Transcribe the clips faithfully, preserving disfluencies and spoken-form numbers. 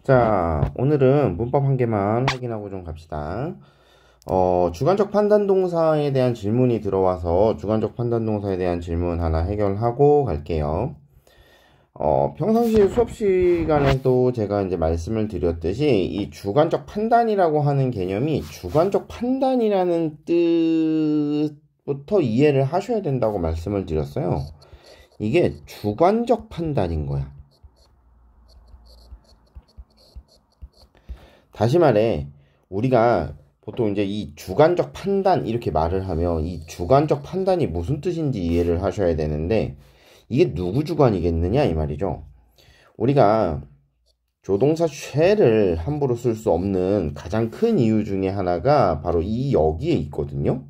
자, 오늘은 문법 한 개만 확인하고 좀 갑시다. 어, 주관적 판단 동사에 대한 질문이 들어와서 주관적 판단 동사에 대한 질문 하나 해결하고 갈게요. 어, 평상시 수업 시간에도 제가 이제 말씀을 드렸듯이 이 주관적 판단이라고 하는 개념이 주관적 판단이라는 뜻부터 이해를 하셔야 된다고 말씀을 드렸어요. 이게 주관적 판단인 거야. 다시 말해, 우리가 보통 이제 이 주관적 판단 이렇게 말을 하면 이 주관적 판단이 무슨 뜻인지 이해를 하셔야 되는데 이게 누구 주관이겠느냐 이 말이죠. 우리가 조동사 쉘을 함부로 쓸 수 없는 가장 큰 이유 중에 하나가 바로 이 여기에 있거든요.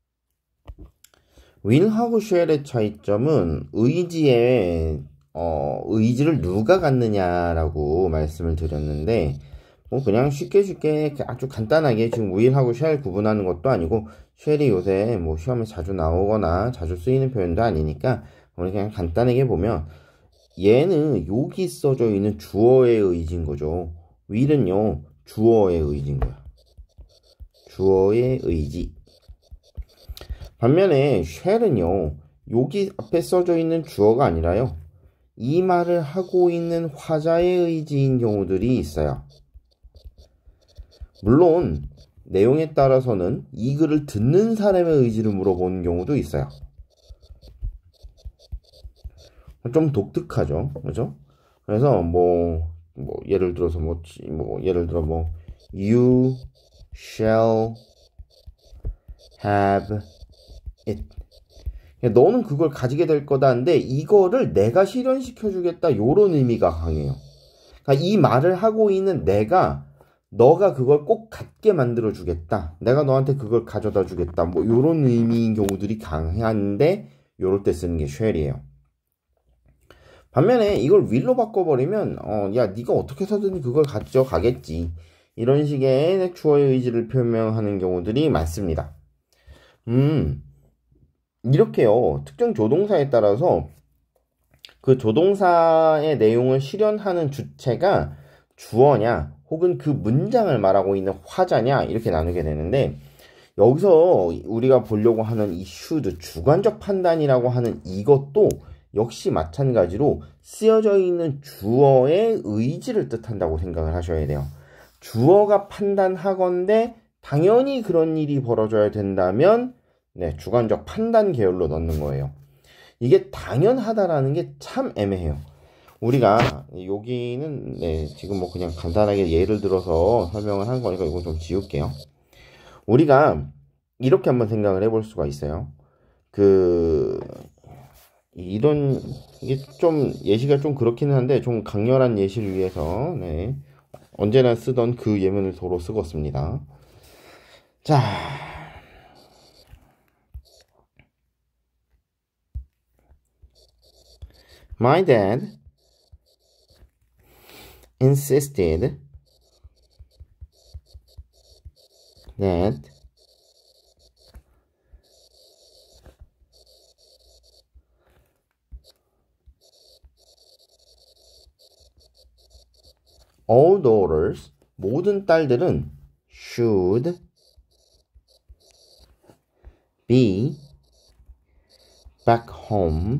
will하고 쉘의 차이점은 의지에 어, 의지를 누가 갖느냐라고 말씀을 드렸는데 뭐 그냥 쉽게 쉽게 아주 간단하게 지금 will하고 쉘 구분하는 것도 아니고 쉘이 요새 뭐 시험에 자주 나오거나 자주 쓰이는 표현도 아니니까 우리 그냥 간단하게 보면 얘는 여기 써져 있는 주어의 의지인 거죠. will은요 주어의 의지인 거야. 주어의 의지. 반면에 쉘은요 여기 앞에 써져 있는 주어가 아니라요 이 말을 하고 있는 화자의 의지인 경우들이 있어요. 물론 내용에 따라서는 이 글을 듣는 사람의 의지를 물어보는 경우도 있어요. 좀 독특하죠, 그죠? 그래서 뭐, 뭐 예를 들어서 뭐, 뭐 예를 들어 뭐 you shall have it. 너는 그걸 가지게 될 거다인데 이거를 내가 실현시켜 주겠다 요런 의미가 강해요. 그러니까 이 말을 하고 있는 내가 너가 그걸 꼭 갖게 만들어 주겠다. 내가 너한테 그걸 가져다 주겠다. 뭐 요런 의미인 경우들이 강한데 요럴 때 쓰는 게 쉘이에요. 반면에 이걸 will로 바꿔버리면 어, 야 네가 어떻게 해서든 그걸 가져가겠지. 이런 식의 주어의 의지를 표명하는 경우들이 많습니다. 음 이렇게요. 특정 조동사에 따라서 그 조동사의 내용을 실현하는 주체가 주어냐 혹은 그 문장을 말하고 있는 화자냐 이렇게 나누게 되는데 여기서 우리가 보려고 하는 이 should 주관적 판단이라고 하는 이것도 역시 마찬가지로 쓰여져 있는 주어의 의지를 뜻한다고 생각을 하셔야 돼요. 주어가 판단하건대 당연히 그런 일이 벌어져야 된다면 네, 주관적 판단 계열로 넣는 거예요. 이게 당연하다라는 게 참 애매해요. 우리가 여기는 네, 지금 뭐 그냥 간단하게 예를 들어서 설명을 한 거니까 이거 좀 지울게요. 우리가 이렇게 한번 생각을 해볼 수가 있어요. 그 이런 이게 좀 예시가 좀 그렇기는 한데 좀 강렬한 예시를 위해서 네, 언제나 쓰던 그 예문을 도로 쓰겠습니다. 자, my dad insisted that all daughters, 모든 딸들은 should be back home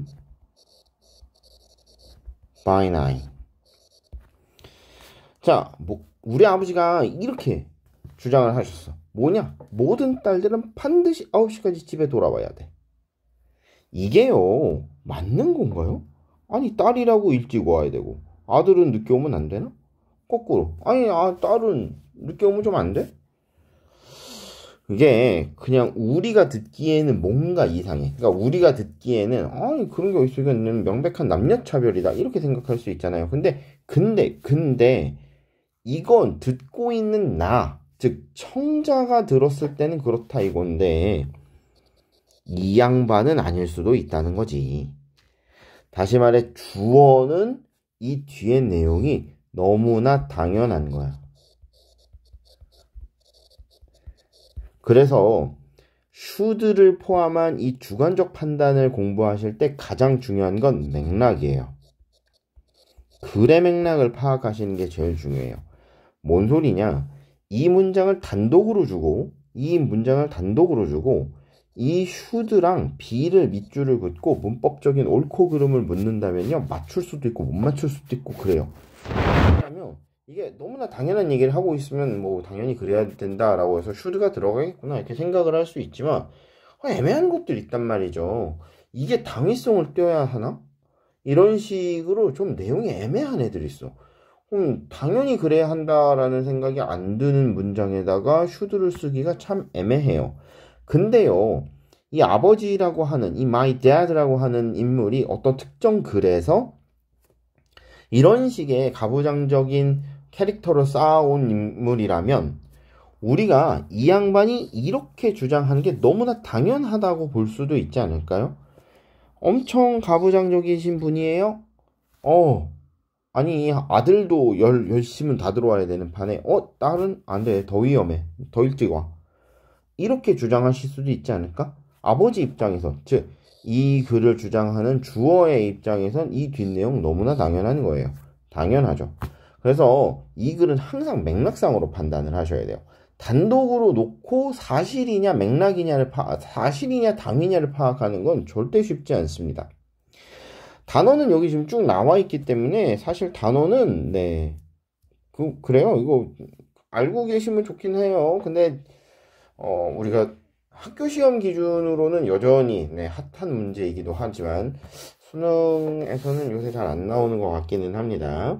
by nine. 자, 뭐, 우리 아버지가 이렇게 주장을 하셨어. 뭐냐? 모든 딸들은 반드시 아홉 시까지 집에 돌아와야 돼. 이게요, 맞는 건가요? 아니, 딸이라고 일찍 와야 되고, 아들은 늦게 오면 안 되나? 거꾸로. 아니, 아, 딸은 늦게 오면 좀 안 돼? 이게 그냥 우리가 듣기에는 뭔가 이상해. 그러니까 우리가 듣기에는 아니 그런 게 어딨어. 이건 명백한 남녀차별이다. 이렇게 생각할 수 있잖아요. 근데 근데 근데 이건 듣고 있는 나, 즉 청자가 들었을 때는 그렇다 이건데 이 양반은 아닐 수도 있다는 거지. 다시 말해 주어는 이 뒤에 내용이 너무나 당연한 거야. 그래서 should를 포함한 이 주관적 판단을 공부하실 때 가장 중요한 건 맥락이에요. 글의 맥락을 파악하시는 게 제일 중요해요. 뭔 소리냐? 이 문장을 단독으로 주고 이 문장을 단독으로 주고 이 should랑 be를 밑줄을 긋고 문법적인 옳고 그름을 묻는다면요. 맞출 수도 있고 못 맞출 수도 있고 그래요. 왜냐하면 이게 너무나 당연한 얘기를 하고 있으면 뭐 당연히 그래야 된다라고 해서 should가 들어가겠구나 이렇게 생각을 할 수 있지만 애매한 것들이 있단 말이죠. 이게 당위성을 띄어야 하나? 이런 식으로 좀 내용이 애매한 애들이 있어. 음, 당연히 그래야 한다라는 생각이 안 드는 문장에다가 should를 쓰기가 참 애매해요. 근데요, 이 아버지라고 하는, 이 my dad라고 하는 인물이 어떤 특정 글에서 이런 식의 가부장적인 캐릭터로 쌓아온 인물이라면 우리가 이 양반이 이렇게 주장하는 게 너무나 당연하다고 볼 수도 있지 않을까요? 엄청 가부장적이신 분이에요? 어, 아니 아들도 열, 열심은 다 들어와야 되는 판에 어? 딸은 안 돼. 더 위험해. 더 일찍 와. 이렇게 주장하실 수도 있지 않을까? 아버지 입장에서, 즉 이 글을 주장하는 주어의 입장에선 이 뒷내용 너무나 당연한 거예요. 당연하죠. 그래서 이 글은 항상 맥락상으로 판단을 하셔야 돼요. 단독으로 놓고 사실이냐 맥락이냐를 파, 사실이냐 당위냐를 파악하는 건 절대 쉽지 않습니다. 단어는 여기 지금 쭉 나와 있기 때문에 사실 단어는 네, 그 그래요. 이거 알고 계시면 좋긴 해요. 근데 어, 우리가 학교 시험 기준으로는 여전히 네, 핫한 문제이기도 하지만 수능에서는 요새 잘 안 나오는 것 같기는 합니다.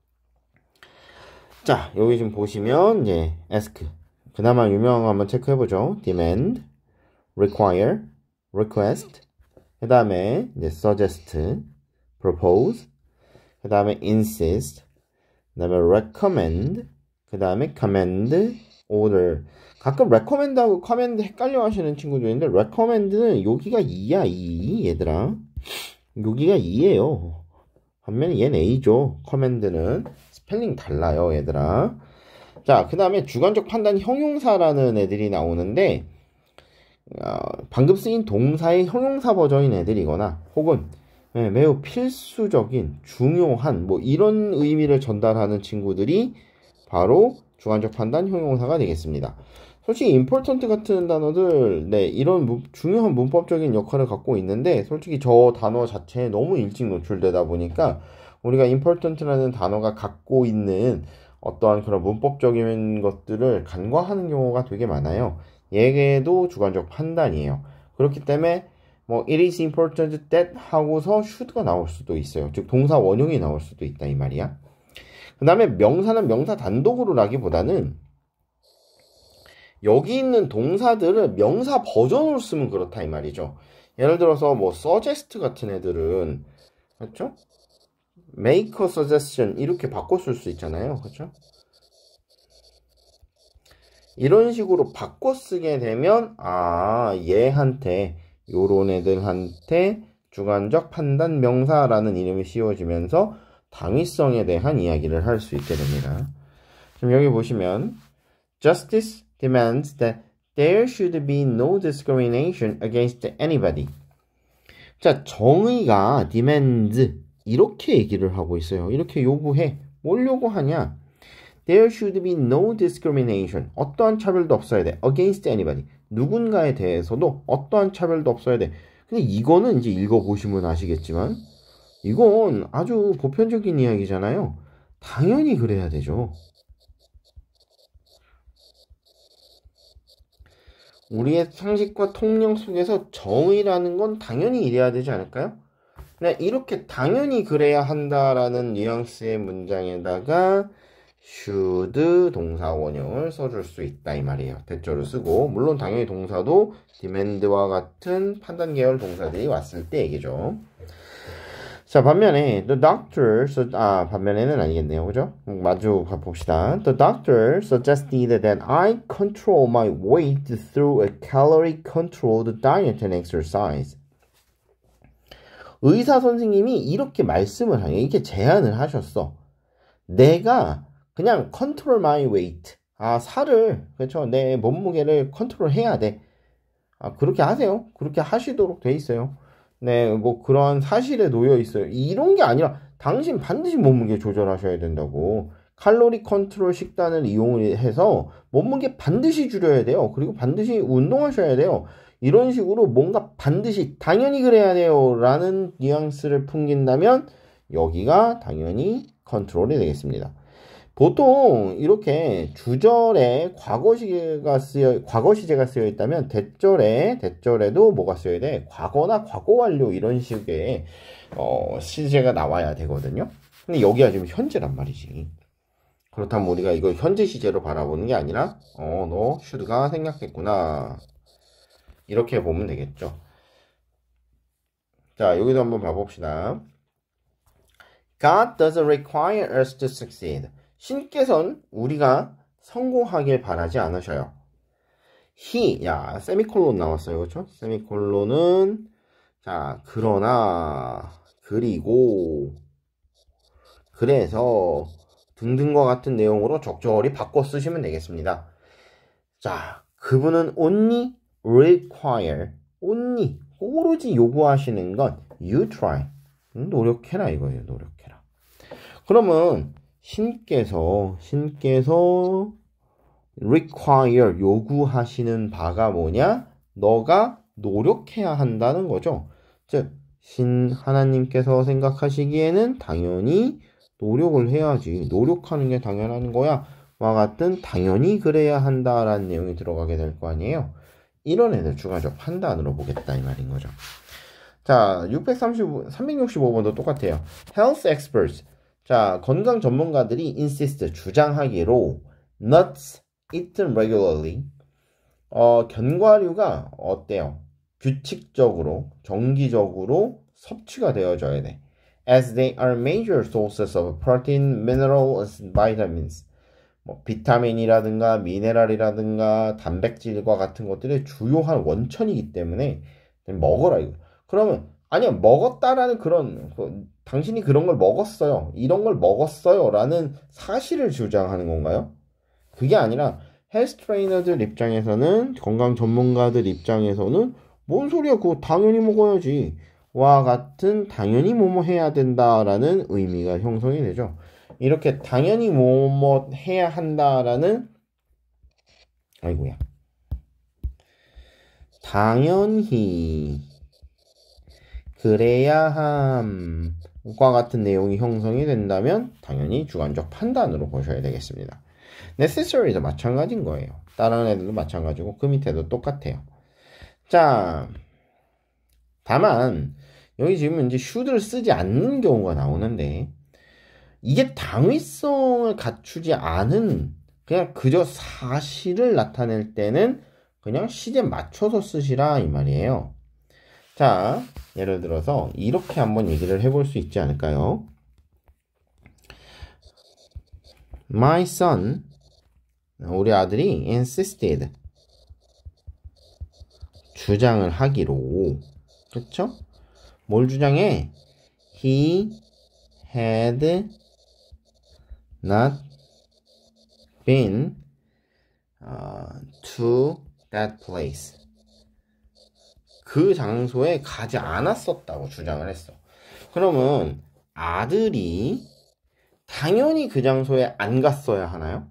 자, 여기 지금 보시면 이제 ask 그나마 유명한 거 한번 체크해보죠. demand, require, request, 그 다음에 이제 suggest, propose, 그 다음에 insist, 그 다음에 recommend, 그 다음에 command, order. 가끔 recommend하고 command 헷갈려 하시는 친구도 있는데 recommend는 여기가 이야 이 얘들아. 여기가 이예요. 반면에 얘는 A죠. command는 스펠링 달라요 얘들아. 자, 그 다음에 주관적 판단 형용사라는 애들이 나오는데 어, 방금 쓰인 동사의 형용사 버전인 애들이거나 혹은 네, 매우 필수적인 중요한 뭐 이런 의미를 전달하는 친구들이 바로 주관적 판단 형용사가 되겠습니다. 솔직히 important 같은 단어들 네 이런 무, 중요한 문법적인 역할을 갖고 있는데 솔직히 저 단어 자체에 너무 일찍 노출되다 보니까 우리가 important라는 단어가 갖고 있는 어떠한 그런 문법적인 것들을 간과하는 경우가 되게 많아요. 얘도 주관적 판단이에요. 그렇기 때문에 뭐 it is important that 하고서 should가 나올 수도 있어요. 즉 동사 원형이 나올 수도 있다 이 말이야. 그 다음에 명사는 명사 단독으로라기보다는 여기 있는 동사들을 명사 버전으로 쓰면 그렇다 이 말이죠. 예를 들어서 뭐 suggest 같은 애들은 그렇죠? make a suggestion 이렇게 바꿔 쓸 수 있잖아요. 그렇죠? 이런 식으로 바꿔 쓰게 되면 아 얘한테 요런 애들한테 주관적 판단 명사라는 이름이 씌워지면서 당위성에 대한 이야기를 할 수 있게 됩니다. 지금 여기 보시면 Justice demands that there should be no discrimination against anybody. 자, 정의가 demands 이렇게 얘기를 하고 있어요. 이렇게 요구해. 뭘 요구하냐? There should be no discrimination. 어떠한 차별도 없어야 돼. Against anybody. 누군가에 대해서도 어떠한 차별도 없어야 돼. 근데 이거는 이제 읽어보시면 아시겠지만 이건 아주 보편적인 이야기잖아요. 당연히 그래야 되죠. 우리의 상식과 통념 속에서 정의라는 건 당연히 이래야 되지 않을까요? 네, 이렇게 당연히 그래야 한다라는 뉘앙스의 문장에다가 should 동사 원형을 써줄 수 있다 이 말이에요. 대절을 쓰고 물론 당연히 동사도 demand와 같은 판단 계열 동사들이 왔을 때 얘기죠. 자, 반면에 the doctor 아 반면에는 아니겠네요. 그죠? 마주 봅시다. The doctor suggested that I control my weight through a calorie controlled diet and exercise. 의사 선생님이 이렇게 말씀을 하요. 이렇게 제안을 하셨어. 내가 그냥 control my weight. 아, 살을 그렇죠. 내 몸무게를 컨트롤 해야 돼. 아, 그렇게 하세요. 그렇게 하시도록 돼 있어요. 네, 뭐 그런 사실에 놓여 있어요. 이런 게 아니라 당신 반드시 몸무게 조절하셔야 된다고. 칼로리 컨트롤 식단을 이용해서 몸무게 반드시 줄여야 돼요. 그리고 반드시 운동하셔야 돼요. 이런 식으로 뭔가 반드시 당연히 그래야 돼요 라는 뉘앙스를 풍긴다면 여기가 당연히 컨트롤이 되겠습니다. 보통 이렇게 주절에 과거 시제가 쓰여 과거 시제가 쓰여 있다면 대절에 대절에도 뭐가 쓰여야 돼? 과거나 과거 완료 이런 식의 어, 시제가 나와야 되거든요. 근데 여기가 지금 현재란 말이지. 그렇다면 우리가 이걸 현재 시제로 바라보는 게 아니라 어, 너 should가 생략했구나. 이렇게 보면 되겠죠. 자, 여기도 한번 봐봅시다. God doesn't require us to succeed. 신께서는 우리가 성공하길 바라지 않으셔요. He, 야, 세미콜론 나왔어요. 그렇죠? 세미콜론은 자, 그러나, 그리고, 그래서 등등과 같은 내용으로 적절히 바꿔 쓰시면 되겠습니다. 자, 그분은 only require, only, 오로지 요구하시는 건 you try, 노력해라 이거예요. 노력해라. 그러면 신께서 신께서 require 요구하시는 바가 뭐냐? 너가 노력해야 한다는 거죠. 즉, 신 하나님께서 생각하시기에는 당연히 노력을 해야지. 노력하는 게 당연한 거야. 와 같은 당연히 그래야 한다라는 내용이 들어가게 될 거 아니에요. 이런 애들 주관적 판단으로 보겠다 이 말인 거죠. 자, 육백삼십오, 삼백육십오 번도 똑같아요. Health experts. 자, 건강 전문가들이 insist, 주장하기로 nuts eaten regularly. 어, 견과류가 어때요? 규칙적으로, 정기적으로 섭취가 되어져야 돼. As they are major sources of protein, minerals, and vitamins. 뭐 비타민이라든가 미네랄이라든가 단백질과 같은 것들의 주요한 원천이기 때문에 먹어라 이거. 그러면 아니야 먹었다라는 그런 그, 당신이 그런 걸 먹었어요. 이런 걸 먹었어요 라는 사실을 주장하는 건가요? 그게 아니라 헬스 트레이너들 입장에서는 건강 전문가들 입장에서는 뭔 소리야 그거 당연히 먹어야지 와 같은 당연히 뭐뭐 해야 된다라는 의미가 형성이 되죠. 이렇게 당연히 뭐뭐 해야 한다라는 아이고야 당연히 그래야 함과 같은 내용이 형성이 된다면 당연히 주관적 판단으로 보셔야 되겠습니다. necessary도 마찬가지인 거예요. 다른 애들도 마찬가지고 그 밑에도 똑같아요. 자, 다만 여기 지금 이제 should를 쓰지 않는 경우가 나오는데 이게 당위성을 갖추지 않은 그냥 그저 사실을 나타낼 때는 그냥 시제 맞춰서 쓰시라 이 말이에요. 자, 예를 들어서 이렇게 한번 얘기를 해볼 수 있지 않을까요? My son, 우리 아들이 insisted, 주장을 하기로, 그렇죠? 뭘 주장해? He had not been uh, to that place. 그 장소에 가지 않았었다고 주장을 했어. 그러면 아들이 당연히 그 장소에 안 갔어야 하나요?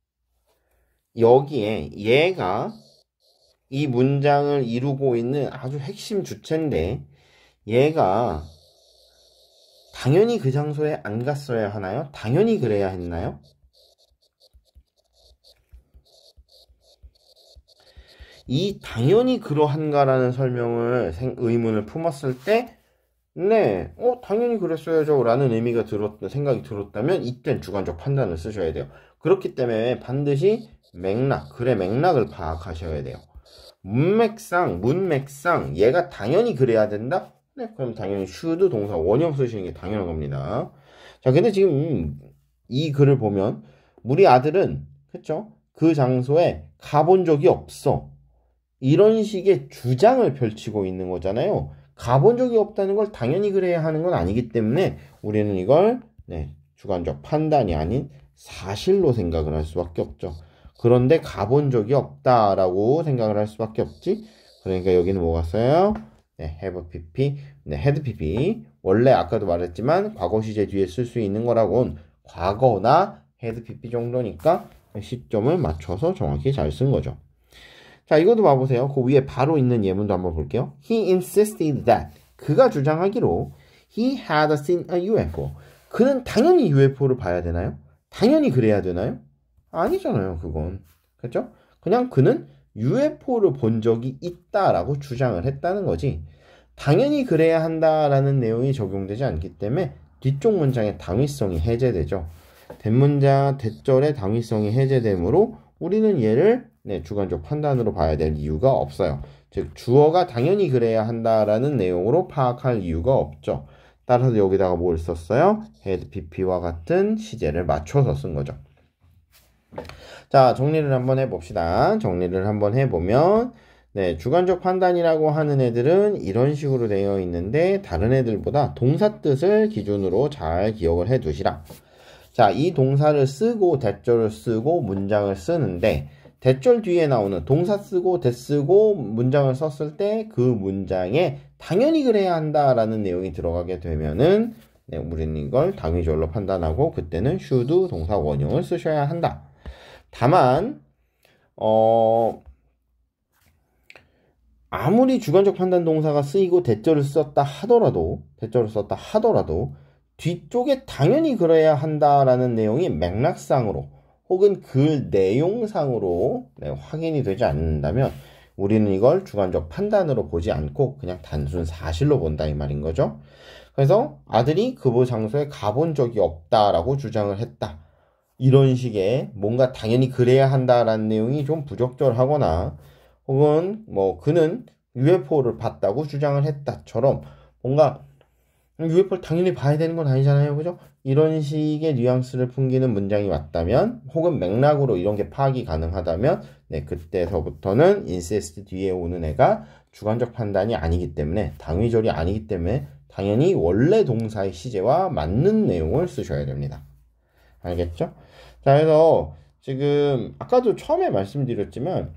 여기에 얘가 이 문장을 이루고 있는 아주 핵심 주체인데 얘가 당연히 그 장소에 안 갔어야 하나요? 당연히 그래야 했나요? 이 당연히 그러한가라는 설명을 의문을 품었을 때 네, 어 당연히 그랬어야죠 라는 의미가 들었다 생각이 들었다면 이땐 주관적 판단을 쓰셔야 돼요. 그렇기 때문에 반드시 맥락, 글의 맥락을 파악하셔야 돼요. 문맥상, 문맥상 얘가 당연히 그래야 된다? 네, 그럼 당연히 should 동사 원형 쓰시는 게 당연한 겁니다. 자, 근데 지금 이 글을 보면 우리 아들은 그쵸? 그 장소에 가본 적이 없어. 이런 식의 주장을 펼치고 있는 거잖아요. 가본 적이 없다는 걸 당연히 그래야 하는 건 아니기 때문에 우리는 이걸 네, 주관적 판단이 아닌 사실로 생각을 할 수밖에 없죠. 그런데 가본 적이 없다라고 생각을 할 수밖에 없지. 그러니까 여기는 뭐가 써요? 네, have pp, 네, had pp 원래 아까도 말했지만 과거 시제 뒤에 쓸 수 있는 거라고는 과거나 had pp 정도니까 시점을 맞춰서 정확히 잘 쓴 거죠. 자, 이것도 봐보세요. 그 위에 바로 있는 예문도 한번 볼게요. He insisted that. 그가 주장하기로 he had seen a 유에프오. 그는 당연히 유에프오를 봐야 되나요? 당연히 그래야 되나요? 아니잖아요, 그건. 그렇죠? 그냥 그는 유에프오를 본 적이 있다라고 주장을 했다는 거지. 당연히 그래야 한다라는 내용이 적용되지 않기 때문에 뒤쪽 문장의 당위성이 해제되죠. 대문장, 대절의 당위성이 해제되므로 우리는 얘를 네, 주관적 판단으로 봐야 될 이유가 없어요. 즉 주어가 당연히 그래야 한다라는 내용으로 파악할 이유가 없죠. 따라서 여기다가 뭘 썼어요? had pp와 같은 시제를 맞춰서 쓴 거죠. 자, 정리를 한번 해봅시다. 정리를 한번 해보면 네, 주관적 판단이라고 하는 애들은 이런 식으로 되어 있는데 다른 애들보다 동사 뜻을 기준으로 잘 기억을 해 두시라. 자, 이 동사를 쓰고 대절을 쓰고 문장을 쓰는데 대절 뒤에 나오는 동사 쓰고 대 쓰고 문장을 썼을 때 그 문장에 당연히 그래야 한다라는 내용이 들어가게 되면은 네, 우리는 이걸 당위절로 판단하고 그때는 should 동사 원형을 쓰셔야 한다. 다만 어 아무리 주관적 판단 동사가 쓰이고 대절을 썼다 하더라도 대절을 썼다 하더라도 뒤쪽에 당연히 그래야 한다라는 내용이 맥락상으로 혹은 그 내용상으로 네, 확인이 되지 않는다면 우리는 이걸 주관적 판단으로 보지 않고 그냥 단순 사실로 본다 이 말인 거죠. 그래서 아들이 그 장소에 가본 적이 없다라고 주장을 했다. 이런 식의 뭔가 당연히 그래야 한다라는 내용이 좀 부적절하거나 혹은 뭐 그는 유에프오를 봤다고 주장을 했다처럼 뭔가 유에프오를 당연히 봐야 되는 건 아니잖아요. 그죠? 이런 식의 뉘앙스를 풍기는 문장이 왔다면 혹은 맥락으로 이런 게 파악이 가능하다면 네, 그때서부터는 insist 뒤에 오는 애가 주관적 판단이 아니기 때문에 당위절이 아니기 때문에 당연히 원래 동사의 시제와 맞는 내용을 쓰셔야 됩니다. 알겠죠? 자, 그래서 지금 아까도 처음에 말씀드렸지만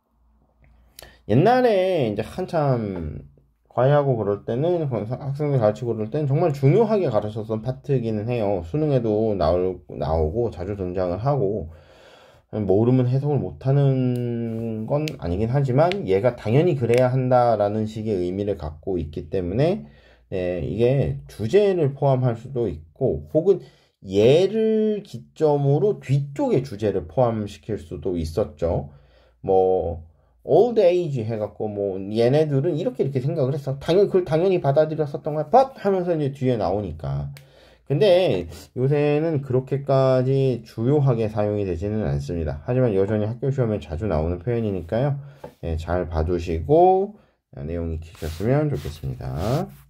옛날에 이제 한참 과외하고 그럴 때는 학생들 가르치고 그럴 때는 정말 중요하게 가르쳤던 파트이기는 해요. 수능에도 나올, 나오고 자주 등장을 하고 모르면 해석을 못하는 건 아니긴 하지만 얘가 당연히 그래야 한다라는 식의 의미를 갖고 있기 때문에 네, 이게 주제를 포함할 수도 있고 혹은 얘를 기점으로 뒤쪽에 주제를 포함시킬 수도 있었죠. 뭐 old age 해갖고 뭐 얘네들은 이렇게 이렇게 생각을 했어. 당연히 그걸 당연히 받아들였었던 거야. but 하면서 이제 뒤에 나오니까. 근데 요새는 그렇게까지 주요하게 사용이 되지는 않습니다. 하지만 여전히 학교 시험에 자주 나오는 표현이니까요. 네, 잘 봐두시고 내용이 익히셨으면 좋겠습니다.